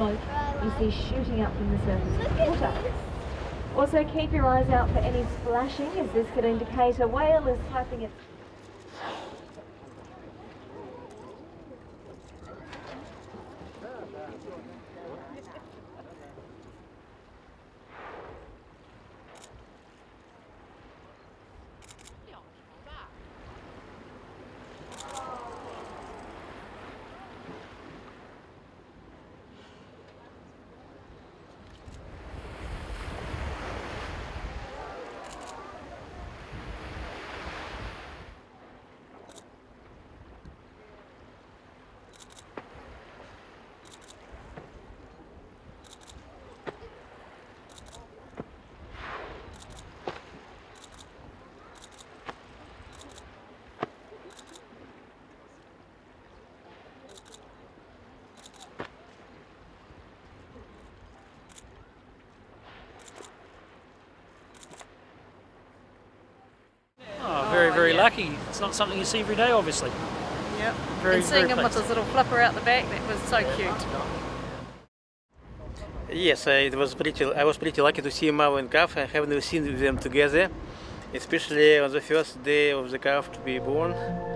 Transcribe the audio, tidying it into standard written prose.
smoke you see shooting up from the surface of the water. Also keep your eyes out for any splashing, as this could indicate a whale is flapping its... Very lucky. It's not something you see every day, obviously. Yep. Very, and seeing very him with his little flipper out the back, that was so cute. Yes, it was I was pretty lucky to see Mao and calf. I have never seen them together, especially on the first day of the calf to be born.